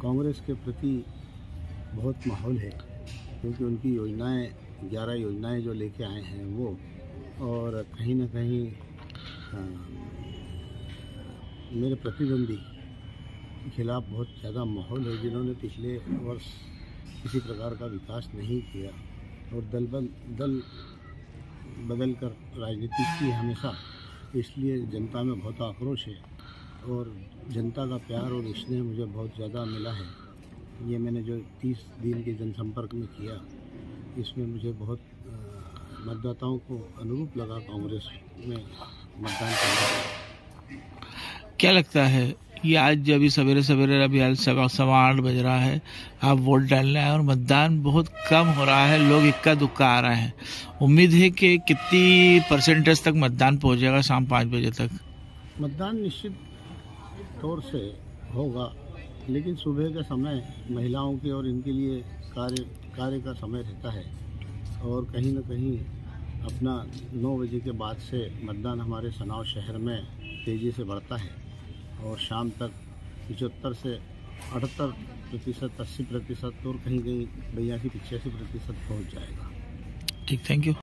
कांग्रेस के प्रति बहुत माहौल है, क्योंकि उनकी योजनाएं 11 योजनाएं जो लेके आए हैं वो, और कहीं ना कहीं मेरे प्रतिद्वंदी के खिलाफ बहुत ज़्यादा माहौल है, जिन्होंने पिछले वर्ष किसी प्रकार का विकास नहीं किया और दल बदल कर राजनीति की हमेशा। इसलिए जनता में बहुत आक्रोश है और जनता का प्यार और स्नेह मुझे बहुत ज़्यादा मिला है। ये मैंने जो 30 दिन के जनसंपर्क में किया, इसमें मुझे बहुत मतदाताओं को अनुरूप लगा कांग्रेस में मतदान करना। क्या लगता है ये आज अभी सवेरे सवेरे अभी 8:15 बज रहा है, आप वोट डालने आए और मतदान बहुत कम हो रहा है, लोग इक्का दुक्का आ रहे हैं, उम्मीद है कि कितनी परसेंटेज तक मतदान पहुंचेगा शाम 5 बजे तक? मतदान निश्चित तौर से होगा, लेकिन सुबह का समय महिलाओं के और इनके लिए कार्य का समय रहता है, और कहीं न कहीं अपना 9 बजे के बाद से मतदान हमारे सनाव शहर में तेज़ी से बढ़ता है और शाम तक 75 से 78%, 80% और कहीं कहीं 82-85% पहुँच जाएगा। ठीक, थैंक यू।